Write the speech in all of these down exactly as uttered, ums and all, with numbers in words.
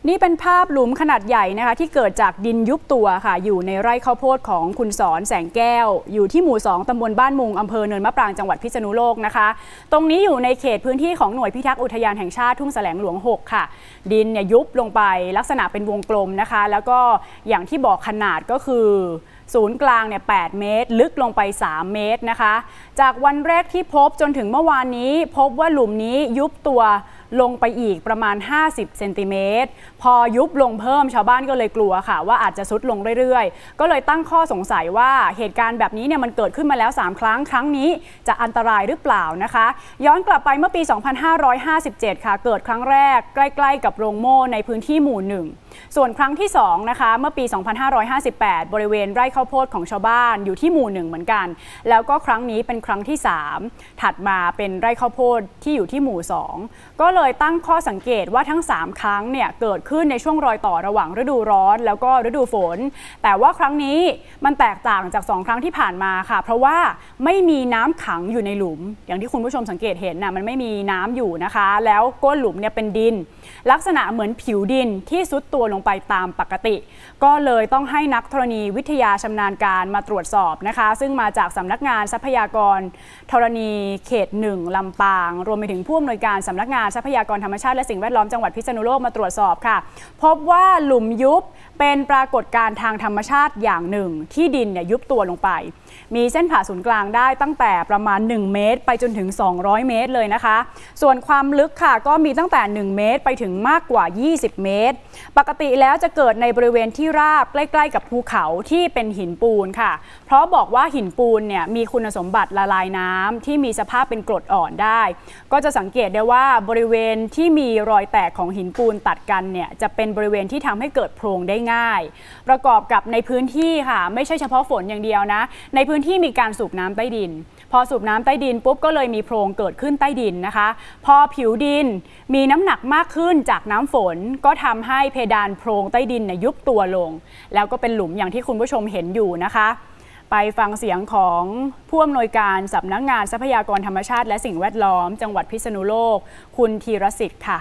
นี่เป็นภาพหลุมขนาดใหญ่นะคะที่เกิดจากดินยุบตัวค่ะอยู่ในไร่ข้าวโพดของคุณสอนแสงแก้วอยู่ที่หมู่สองตำบลบ้านมุงอำเภอเนินมะปรางจังหวัดพิษณุโลกนะคะตรงนี้อยู่ในเขตพื้นที่ของหน่วยพิทักษ์อุทยานแห่งชาติทุ่งแสลงหลวงหกค่ะดินเนี่ยยุบลงไปลักษณะเป็นวงกลมนะคะแล้วก็อย่างที่บอกขนาดก็คือศูนย์กลางเนี่ยแปดเมตรลึกลงไปสามเมตรนะคะจากวันแรกที่พบจนถึงเมื่อวานนี้พบว่าหลุมนี้ยุบตัวลงไปอีกประมาณห้าสิบเซนติเมตรพอยุบลงเพิ่มชาวบ้านก็เลยกลัวค่ะว่าอาจจะซุดลงเรื่อยๆก็เลยตั้งข้อสงสัยว่าเหตุการณ์แบบนี้เนี่ยมันเกิดขึ้นมาแล้วสามครั้งครั้งนี้จะอันตรายหรือเปล่านะคะย้อนกลับไปเมื่อปีสองพันห้าร้อยห้าสิบเจ็ดค่ะเกิดครั้งแรกใกล้ๆกับโรงโม่ในพื้นที่หมู่หนึ่งส่วนครั้งที่สองนะคะเมื่อปีสองพันห้าร้อยห้าสิบแปดบริเวณไร่ข้าวโพดของชาวบ้านอยู่ที่หมู่หนึ่งเหมือนกันแล้วก็ครั้งนี้เป็นครั้งที่สามถัดมาเป็นไร่ข้าวโพดที่อยู่ที่หมู่สองก็เลยตั้งข้อสังเกตว่าทั้งสามครั้งเนี่ยเกิดขึ้นในช่วงรอยต่อระหว่างฤดูร้อนแล้วก็ฤดูฝนแต่ว่าครั้งนี้มันแตกต่างจากสองครั้งที่ผ่านมาค่ะเพราะว่าไม่มีน้ำขังอยู่ในหลุมอย่างที่คุณผู้ชมสังเกตเห็นนะมันไม่มีน้ำอยู่นะคะแล้วก้นหลุมเนี่ยเป็นดินลักษณะเหมือนผิวดินที่ซุดตัวลงไปตามปกติก็เลยต้องให้นักธรณีวิทยาชำนาญการมาตรวจสอบนะคะซึ่งมาจากสำนักงานทรัพยากรธรณีเขตหนึ่งลำปางรวมไปถึงผู้อำนวยการสำนักงานทรัพยากรธรรมชาติและสิ่งแวดล้อมจังหวัดพิษณุโลกมาตรวจสอบค่ะพบว่าหลุมยุบเป็นปรากฏการณ์ทางธรรมชาติอย่างหนึ่งที่ดินเนี่ยยุบตัวลงไปมีเส้นผ่าศูนย์กลางได้ตั้งแต่ประมาณหนึ่งเมตรไปจนถึงสองร้อยเมตรเลยนะคะส่วนความลึกค่ะก็มีตั้งแต่หนึ่งเมตรไปถึงมากกว่ายี่สิบเมตรปกติแล้วจะเกิดในบริเวณที่ราบใกล้ๆกับภูเขาที่เป็นหินปูนค่ะเพราะบอกว่าหินปูนเนี่ยมีคุณสมบัติละลายน้ำที่มีสภาพเป็นกรดอ่อนได้ก็จะสังเกตได้ว่าบริเวณที่มีรอยแตกของหินปูนตัดกันเนี่ยจะเป็นบริเวณที่ทำให้เกิดโพรงได้ง่ายประกอบกับในพื้นที่ค่ะไม่ใช่เฉพาะฝนอย่างเดียวนะในพื้นที่มีการสูบน้ำใต้ดินพอสูบน้ำใต้ดินปุ๊บก็เลยมีโพรงเกิดขึ้นใต้ดินนะคะพอผิวดินมีน้ำหนักมากขึ้นจากน้ำฝนก็ทำให้เพดานโพรงใต้ดินเนี่ยยุบตัวลงแล้วก็เป็นหลุมอย่างที่คุณผู้ชมเห็นอยู่นะคะไปฟังเสียงของผู้อำนวยการสำนักงานทรัพยากรธรรมชาติและสิ่งแวดล้อมจังหวัดพิษณุโลกคุณธีรสิทธิ์ค่ะ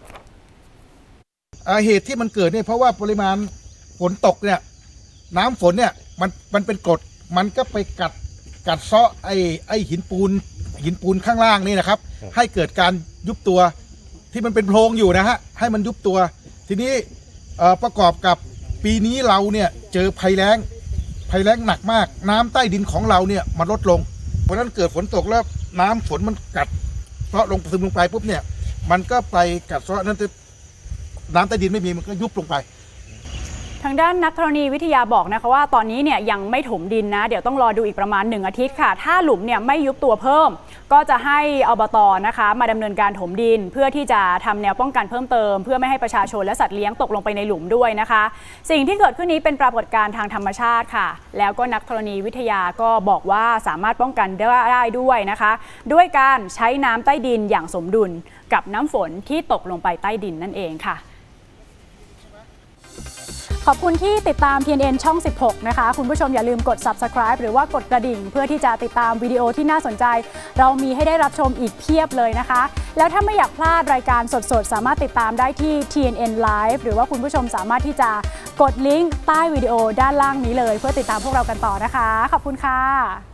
เหตุที่มันเกิดเนี่ยเพราะว่าปริมาณฝนตกเนี่ยน้ำฝนเนี่ยมันมันเป็นกรดมันก็ไปกัดกัดเซาะไอ้ไอ้หินปูนหินปูนข้างล่างนี่นะครับให้เกิดการยุบตัวที่มันเป็นโพรงอยู่นะฮะให้มันยุบตัวทีนี้ประกอบกับปีนี้เราเนี่ยเจอภัยแล้งภัยแล้งหนักมากน้ำใต้ดินของเราเนี่ยมันลดลงเพราะนั้นเกิดฝนตกแล้วน้ำฝนมันกัดเซาะลงซึมลงไปปุ๊บเนี่ยมันก็ไปกัดเซาะนั่นน้ำใต้ดินไม่มีมันก็ยุบลงไปทางด้านนักธรณีวิทยาบอกนะคะว่าตอนนี้เนี่ยยังไม่ถมดินนะเดี๋ยวต้องรอดูอีกประมาณหนึ่งอาทิตย์ค่ะถ้าหลุมเนี่ยไม่ยุบตัวเพิ่มก็จะให้อบต.นะคะมาดำเนินการถมดินเพื่อที่จะทำแนวป้องกันเพิ่มเติมเพื่อไม่ให้ประชาชนและสัตว์เลี้ยงตกลงไปในหลุมด้วยนะคะสิ่งที่เกิดขึ้นนี้เป็นปรากฏการณ์ทางธรรมชาติค่ะแล้วก็นักธรณีวิทยาก็บอกว่าสามารถป้องกันได้ด้วยนะคะด้วยการใช้น้ำใต้ดินอย่างสมดุลกับน้ำฝนที่ตกลงไปใต้ดินนั่นเองค่ะขอบคุณที่ติดตาม ที เอ็น เอ็น ช่องสิบหกนะคะคุณผู้ชมอย่าลืมกด ซับสไครบ์ หรือว่ากดกระดิ่งเพื่อที่จะติดตามวิดีโอที่น่าสนใจเรามีให้ได้รับชมอีกเพียบเลยนะคะแล้วถ้าไม่อยากพลาดรายการสดๆสามารถติดตามได้ที่ ที เอ็น เอ็น Live หรือว่าคุณผู้ชมสามารถที่จะกดลิงก์ใต้วิดีโอด้านล่างนี้เลยเพื่อติดตามพวกเรากันต่อนะคะขอบคุณค่ะ